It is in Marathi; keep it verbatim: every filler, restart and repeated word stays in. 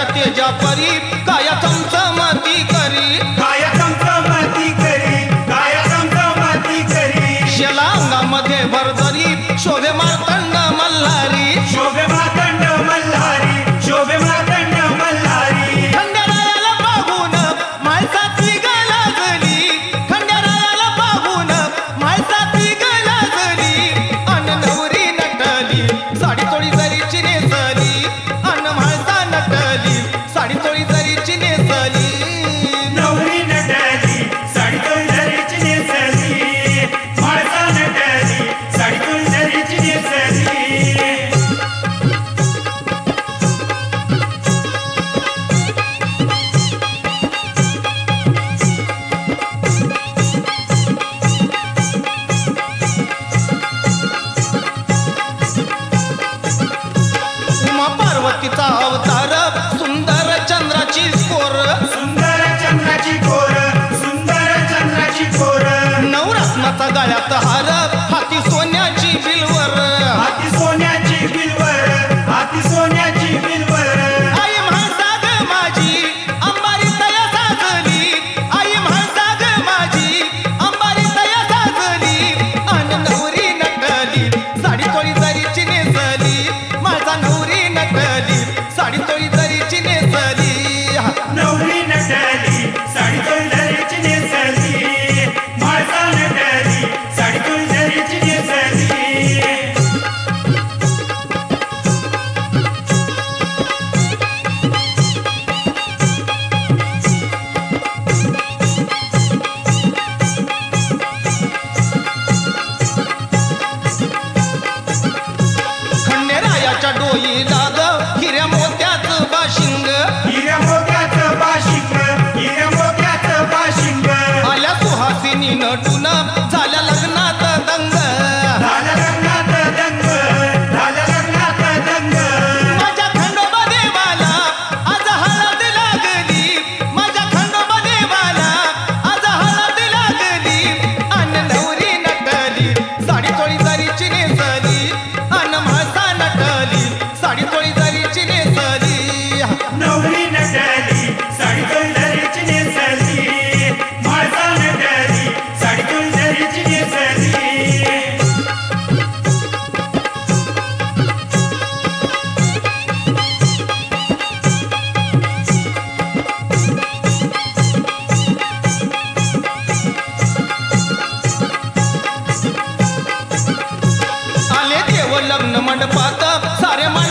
तेजा परी काय चमचमती करी काय चमचमती करी काय चमचमती करी शेलांगामध्ये भरजरी शोभे मार्तंड मल्हारी शोभे मार्तंड मल्हारी शोभे मार्तंड मल्हारी खंडेरायाला पाहून माणसाची गलाजली खंडेरायाला पाहून माणसाची गलाजली अन नवरी नटली साडी चोळी जरीची नेसली अन म्हाळसा नटली साडी चोळी जरीची नेसली नवरी नटली साडी चोळी जरीची नेसली म्हाळसा नटली साडी चोळी जरीची नेसली उमा पार्वतीचा अवतार सुंदर चंद्राची कोर सुंदर चंद्राची कोर सुंदर चंद्राची कोर नवरत्नाचा गळ्यात हार हाती सोन्याची बिलवर हाती सोन्याची बिलवर हाती सोन्याची बिलवर आई म्हाळसा ग माझी अंबारी तया साजली आई म्हाळसा ग माझी अंबारी तया साजली अन नवरी नटली साडी चोळी जरीची नेसली माझा नवरी नटली साडी चोळी जरीची नेसली नवरी नटली साडी चोळी जरीची नेसली म्हाळसा नटली साडी चोळी जरीची नेसली खंडेरायाच्या डोईला ग हिऱ्या मोत्याचं बाशिंग हिऱ्या मोत्याचं बाशिंग हिऱ्या मोत्याचं बाशिंग आल्या सुहासिनी नटून झाल्या लग्नात दंग झालं लग्नात दंग झालं लग्नात दंग माझ्या खंडोबा देवाला आज हळद लागली माझ्या खंडोबा देवाला आज हळद लागली अन नवरी नटली साडी चोळी जरीची नेसली अन म्हाळसा नटली साडी चोळी जरीची नेसली नवरी नटली साडी चोळी जरीची नेसली म्हाळसा नटली साडी चोळी जरीची नेसली आले देव लग्न मंडपात सारे